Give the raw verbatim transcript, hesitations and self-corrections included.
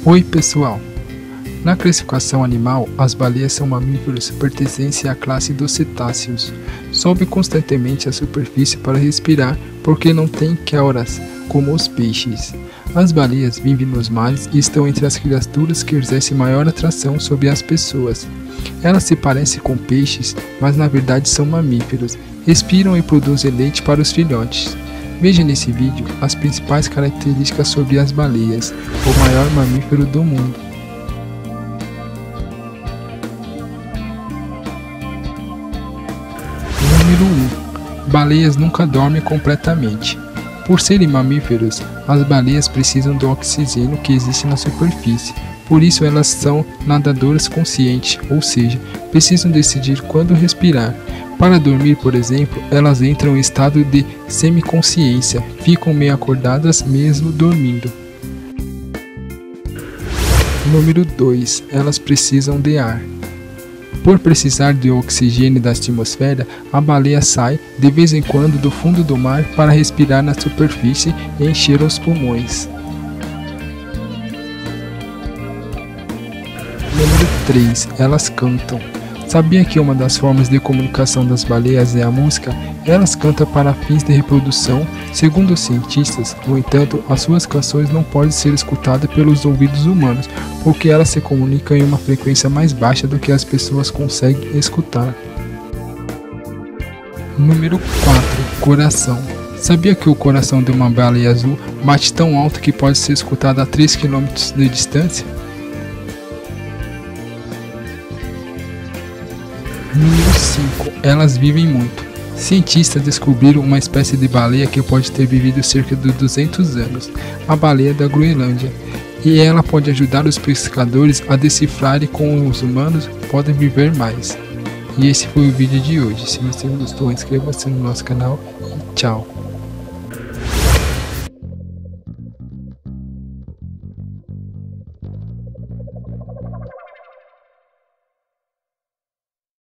Oi pessoal! Na classificação animal, as baleias são mamíferos pertencentes à classe dos cetáceos. Sobem constantemente à superfície para respirar porque não têm queuras, como os peixes. As baleias vivem nos mares e estão entre as criaturas que exercem maior atração sobre as pessoas. Elas se parecem com peixes, mas na verdade são mamíferos. Respiram e produzem leite para os filhotes. Veja nesse vídeo as principais características sobre as baleias, o maior mamífero do mundo. Número um. Baleias nunca dormem completamente. Por serem mamíferos, as baleias precisam do oxigênio que existe na superfície. Por isso elas são nadadoras conscientes, ou seja, precisam decidir quando respirar. Para dormir, por exemplo, elas entram em estado de semiconsciência, ficam meio acordadas mesmo dormindo. Número dois. Elas precisam de ar. Por precisar de oxigênio da atmosfera, a baleia sai de vez em quando do fundo do mar para respirar na superfície e encher os pulmões. Número três. Elas cantam. Sabia que uma das formas de comunicação das baleias é a música? Elas cantam para fins de reprodução. Segundo os cientistas, no entanto, as suas canções não podem ser escutadas pelos ouvidos humanos, porque elas se comunicam em uma frequência mais baixa do que as pessoas conseguem escutar. Número quatro. Coração. Sabia que o coração de uma baleia azul bate tão alto que pode ser escutado a três quilômetros de distância? Número cinco. Elas vivem muito. Cientistas descobriram uma espécie de baleia que pode ter vivido cerca de duzentos anos, a baleia da Groenlândia, e ela pode ajudar os pescadores a decifrarem como os humanos podem viver mais. E esse foi o vídeo de hoje. Se você gostou, inscreva-se no nosso canal e tchau!